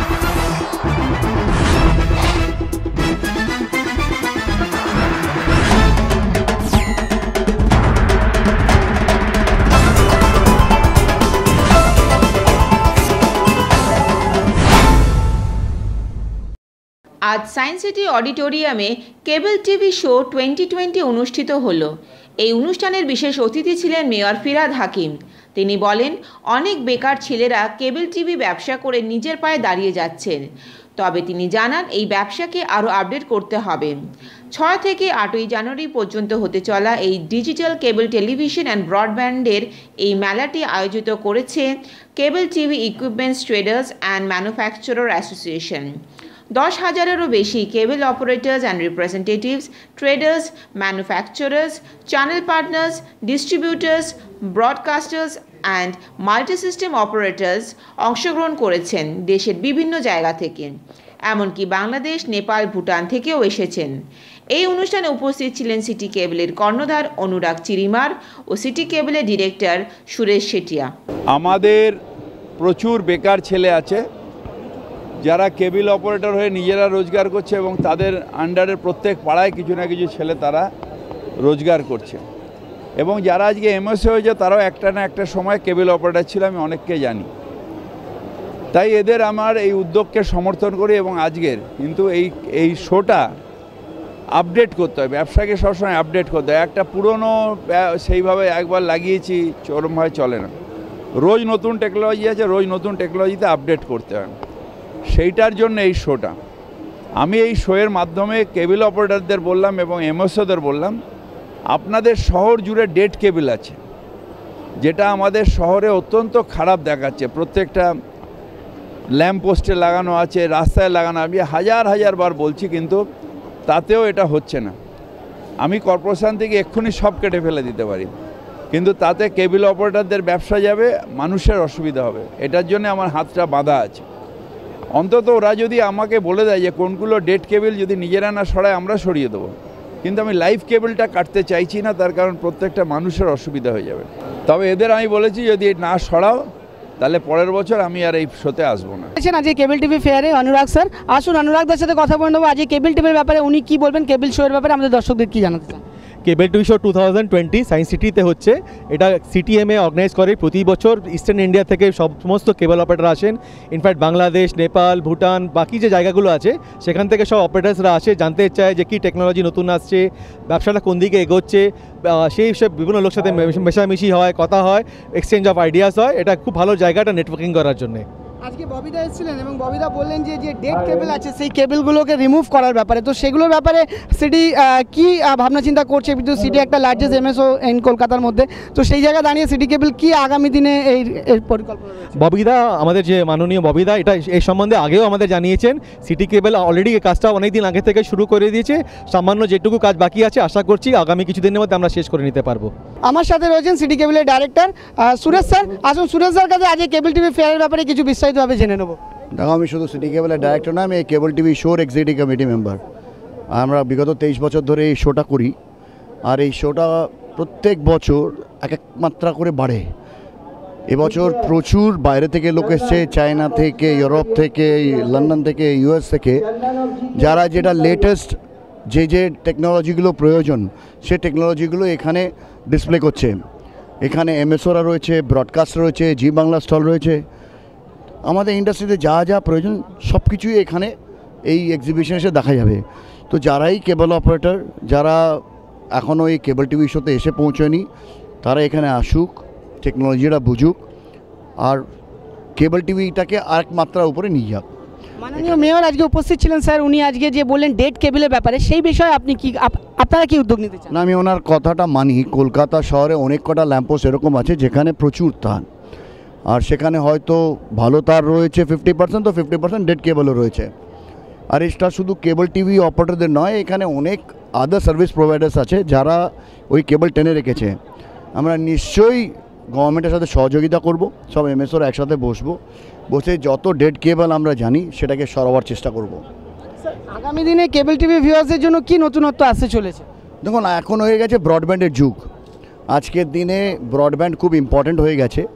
আজ science city অডিটোরিয়ামে cable TV show 2020 অনুষ্ঠিত হলো। এই অনুষ্ঠানের বিশেষ অতিথি ছিলেন মেয়র ফিরহাদ হাকিম। তিনি বলেন, অনেক বেকার ছেলেরা কেবল টিভি ব্যবসা করে নিজের পায়ে দাঁড়িয়ে যাচ্ছেন। তবে তিনি জানান, এই ব্যবসাকে আরও আপডেট করতে হবে। 6 থেকে 8ই জানুয়ারি পর্যন্ত হতে চলা এই ডিজিটাল কেবল টেলিভিশন অ্যান্ড ব্রডব্যান্ডের এই মেলাটি আয়োজিত করেছে cable TV equipments traders and manufacturer association. 10,000-এরও বেশি cable operators and representatives, traders, manufacturers, channel partners, distributors, broadcasters and multi system operators অংশগ্রহণ করেছেন দেশের বিভিন্ন জায়গা থেকে। এমনকি বাংলাদেশ, নেপাল, ভুটান থেকেও এসেছেন। এই অনুষ্ঠানে উপস্থিত ছিলেন সিটি কেবলের কর্ণধার অনুরাগ চিরিমার ও সিটি কেবলের ডিরেক্টর সুরেশ শেঠিয়া। আমাদের প্রচুর বেকার ছেলে আছে যারা কেবল অপারেটর হয়ে নিজেরা রোজগার করছে এবং তাদের আন্ডারের প্রত্যেক পাড়ায় কিছু না কিছু ছেলে তারা রোজগার করছে। এবং যারা আজকে এমএসএ হয়েছে তারাও একটা না একটা সময় কেবল অপারেটর ছিল, আমি অনেককে জানি। তাই এদের আমার এই উদ্যোগকে সমর্থন করি। এবং আজকের কিন্তু এই শোটা আপডেট করতে হয়, ব্যবসাকে সবসময় আপডেট করতে হয়। একটা পুরনো সেইভাবে একবার লাগিয়েছি চরমভাবে চলে না। রোজ নতুন টেকনোলজি আছে, রোজ নতুন টেকনোলজিতে আপডেট করতে হয়। সেইটার জন্য এই শোটা। আমি এই শোয়ের মাধ্যমে কেবল অপারেটরদের বললাম এবং এমএসওদের বললাম, আপনাদের শহর জুড়ে ডেড কেবল আছে, যেটা আমাদের শহরে অত্যন্ত খারাপ দেখাচ্ছে। প্রত্যেকটা ল্যাম্প পোস্টে লাগানো আছে, রাস্তায় লাগানো। আমি হাজার বার বলছি, কিন্তু তাতেও এটা হচ্ছে না। আমি কর্পোরেশন থেকে এক্ষুনি সব কেটে ফেলে দিতে পারি, কিন্তু তাতে কেবল অপারেটরদের ব্যবসা যাবে, মানুষের অসুবিধা হবে। এটার জন্য আমার হাতটা বাঁধা আছে। অন্তত ওরা যদি আমাকে বলে দেয় যে কোনগুলো ডেড কেবল যদি নিজেরা না সরায় আমরা সরিয়ে দেবো, কিন্তু আমি লাইভ কেবলটা কাটতে চাইছি না, তার কারণ প্রত্যেকটা মানুষের অসুবিধা হয়ে যাবে। তবে এদের আমি বলেছি যদি না সরাও তাহলে পরের বছর আমি আর এই শোতে আসবো না। আজকে কেবল টিভি ফেয়ারে অনুরাগ স্যার আসুন, অনুরাগদের সাথে কথা বলে নেবো। আজকে কেবল টিভির ব্যাপারে উনি কি বলবেন, কেবল শোয়ের ব্যাপারে আমাদের দর্শকদের কি জানাতে চান? কেবল টিভি শো 2020 সায়েন্স সিটিতে হচ্ছে। এটা সিটিএমএ অর্গানাইজ করে। প্রতি বছর ইস্টার্ন ইন্ডিয়া থেকে সমস্ত কেবল অপারেটর আসেন। ইনফ্যাক্ট বাংলাদেশ, নেপাল, ভুটান, বাকি যে জায়গাগুলো আছে সেখান থেকে সব অপারেটার্সরা আসে, জানতে চায় যে কী টেকনোলজি নতুন আসছে, ব্যবসাটা কোন দিকে এগোচ্ছে। সেই সব বিভিন্ন লোকের সাথে মেশামেশি হয়, কথা হয়, এক্সচেঞ্জ অফ আইডিয়াস হয়। এটা খুব ভালো জায়গাটা নেটওয়ার্কিং করার জন্যে। আজকে ববিদা এসেছিলেন এবং ববিদা বললেন যে ডেড কেবল আছে সেই কেবলগুলোকে রিমুভ করার ব্যাপারে। তো সেগুলোর ব্যাপারে সিটি কি ভাবনা চিন্তা করছে? কিন্তু সিটি একটা লার্জেস্ট এমএসও ইন কলকাতার মধ্যে, তো সেই জায়গায় দাঁড়িয়ে সিটি কেবল কি আগামী দিনে এই পরিকল্পনা? ববিদা, আমাদের যে মাননীয় ববিদা, এটা এই সম্বন্ধে আগেও আমাদের জানিয়েছেন। সিটি কেবল অলরেডি এই কাজটা অনেক দিন আগে থেকে শুরু করে দিয়েছে। সামান্য যেটুকু কাজ বাকি আছে আশা করছি আগামী কিছুদিনের মধ্যে আমরা শেষ করে নিতে পারবো। আমার সাথে রয়েছেন সিটি কেবলের ডাইরেক্টর সুরেশ স্যার। আসুন সুরেশ স্যার কাছে আজকে কেবল টিভি ফেয়ারের ব্যাপারে কিছু বিস্তারিতভাবে জেনে নেব। দেখো, আমি শুধু সিটি কেবলের ডাইরেক্টর না, আমি এই কেবল টিভি শোর এক্সিকিউটিভ কমিটি মেম্বার। আমরা বিগত 23 বছর ধরে এই শোটা করি, আর এই শোটা প্রত্যেক বছর এক মাত্রা করে বাড়ে। এবছর প্রচুর বাইরে থেকে লোক এসছে, চায়না থেকে, ইউরোপ থেকে, লন্ডন থেকে, ইউএস থেকে, যারা যেটা লেটেস্ট যে টেকনোলজিগুলো প্রয়োজন সে টেকনোলজিগুলো এখানে ডিসপ্লে করছে। এখানে এমএসওরা রয়েছে, ব্রডকাস্ট রয়েছে, জি বাংলা স্টল রয়েছে। আমাদের ইন্ডাস্ট্রিতে যা যা প্রয়োজন সব কিছুই এখানে এই এক্সিবিশনে এসে দেখা যাবে। তো যারাই কেবল অপারেটর, যারা এখনও এই কেবল টিভি শোতে এসে পৌঁছয়নি, তারা এখানে আসুক, টেকনোলজিটা বুঝুক, আর কেবল টিভিটাকে আরেক মাত্রার উপরে নিয়ে যাক। মাননীয় মেয়র আজকে উপস্থিত ছিলেন স্যার, উনি আজকে যে বললেন ডেড কেবলের ব্যাপারে, সেই বিষয়ে আপনি কি আপনারা কি উদ্যোগ নিতে চান? না, আমি ওনার কথাটা মানি। কলকাতা শহরে অনেক কটা ল্যাম্পপোস্ট এরকম আছে যেখানে প্রচুর তার, আর সেখানে হয়তো ভালো তার রয়েছে 50%, তো 50% ডেড কেবলও রয়েছে। আর এটা শুধু কেবল টিভি অপারেটরদের নয়, এখানে অনেক আদার সার্ভিস প্রোভাইডার্স আছে যারা ওই কেবল টেনে রেখেছে। আমরা নিশ্চয়ই গভর্নমেন্টের সাথে সহযোগিতা করব, সব এমএসওর একসাথে বসে যত ডেড কেবল আমরা জানি সেটাকে সরাবার চেষ্টা করব। আগামী দিনে কেবল টিভি ভিউয়ার্সের জন্য কি নতুনত্ব আসতে চলেছে? দেখুন, এখন হয়ে গেছে ব্রডব্যান্ডের যুগ। আজকের দিনে ব্রডব্যান্ড খুব ইম্পর্ট্যান্ট হয়ে গেছে।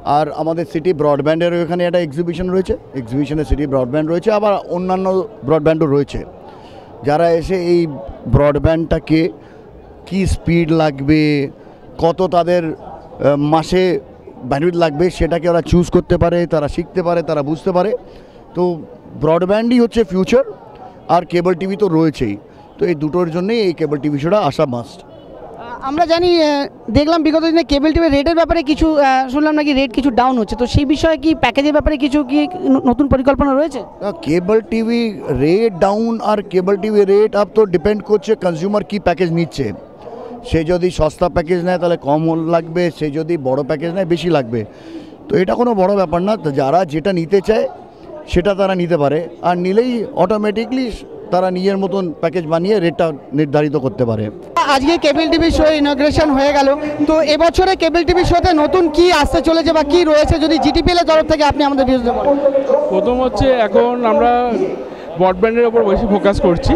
আর আমাদের সিটি ব্রডব্যান্ডের এখানে একটা এক্সিবিশন রয়েছে, এক্সিবিশনে সিটি ব্রডব্যান্ড রয়েছে, আবার অন্যান্য ব্রডব্যান্ডও রয়েছে। যারা এসে এই ব্রডব্যান্ডটাকে কি স্পিড লাগবে, কত তাদের মাসে ব্যান্ডউইথ লাগবে, সেটাকে ওরা চুজ করতে পারে, তারা শিখতে পারে, তারা বুঝতে পারে। তো ব্রডব্যান্ডই হচ্ছে ফিউচার, আর কেবল টিভি তো রয়েছেই। তো এই দুটোর জন্যই এই কেবল টিভি শোটা আসা মাস্ট। আমরা জানি দেখলাম বিগত দিনে কেবল টিভির রেটের ব্যাপারে কিছু শুনলাম নাকি রেট কিছু ডাউন হচ্ছে, তো সেই বিষয়ে কি প্যাকেজের ব্যাপারে কিছু কি নতুন পরিকল্পনা রয়েছে? কেবল টিভি রেট ডাউন আর কেবল টিভি রেট আপ তো ডিপেন্ড করছে কনজিউমার কি প্যাকেজ নিচ্ছে। সে যদি সস্তা প্যাকেজ নেয় তাহলে কম লাগবে, সে যদি বড় প্যাকেজ নেয় বেশি লাগবে। তো এটা কোনো বড় ব্যাপার না, যারা যেটা নিতে চায় সেটা তারা নিতে পারে, আর নিলেই অটোমেটিকলি তারা নিজের মতন প্যাকেজ বানিয়ে রেটটা নির্ধারিত করতে পারে। আজকে কেবল টিভি শো ইনগ্রেশন হয়ে গেল, তো এবছরে কেবল টিভি শোতে নতুন কি আসতে চলেছে বা কি রয়েছে যদি জিটিপিএল এর তরফ থেকে আপনি আমাদের ভিউজ দেবেন? প্রথম হচ্ছে এখন আমরা ব্রডব্যান্ডের ওপর বেশি ফোকাস করছি,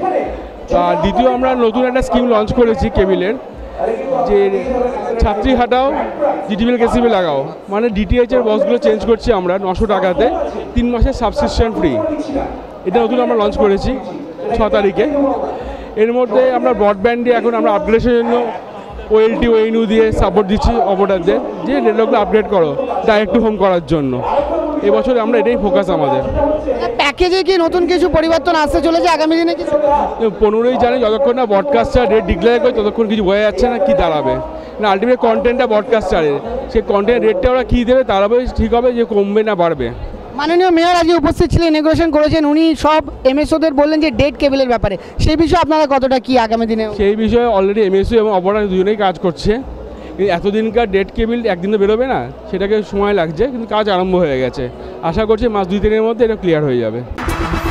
আর দ্বিতীয় আমরা নতুন একটা স্কিম লঞ্চ করেছি কেবিলের, যে ছাত্রী হাটাও জিটিপিএল কেসিবি লাগাও, মানে ডিটিএইচের বক্সগুলো চেঞ্জ করছি আমরা 900 টাকাতে 3 মাসের সাবস্ক্রিপশন ফ্রি। এটা নতুন আমরা লঞ্চ করেছি 6 তারিখে। এর মধ্যে আমরা ব্রডব্যান্ডে এখন আমরা আপগ্রেডের জন্য ওএলটি ওএনইউ দিয়ে সাপোর্ট দিচ্ছি অপারেটরদের, যে নেটওয়ার্কগুলো আপগ্রেড করো ডাইরেক্ট টু হোম করার জন্য। এবছর আমরা এটাই ফোকাস আমাদের। প্যাকেজে কি নতুন কিছু পরিবর্তন আসতে চলেছে আগামী দিনে কিছু? 15ই জানি যতক্ষণ না ব্রডকাস্টার রেট ডিক্লেয়ার করে ততক্ষণ কিছু বোঝা যাচ্ছে না কি দাঁড়াবে। না আলটিমেট কন্টেন্টটা ব্রডকাস্টারের, সেই কন্টেন্ট রেটটা ওরা কী দেবে তারাবে ঠিক হবে, যে কমবে না বাড়বে। মাননীয় মেয়র আজকে উপস্থিত ছিলেন, ইনগ্রেশন করেছেন, উনি সব এমএসওদের বললেন যে ডেড কেবলের ব্যাপারে, সেই বিষয়ে আপনারা কতটা কি আগামী দিনে? সেই বিষয়ে অলরেডি এমএসইউ এবং অপারেটর দুজনেই কাজ করছে। এতদিনকার ডেড কেবিল একদিনে বেরোবে না, সেটাকে সময় লাগছে, কিন্তু কাজ আরম্ভ হয়ে গেছে। আশা করছি মাস 2-3 এর মধ্যে এটা ক্লিয়ার হয়ে যাবে।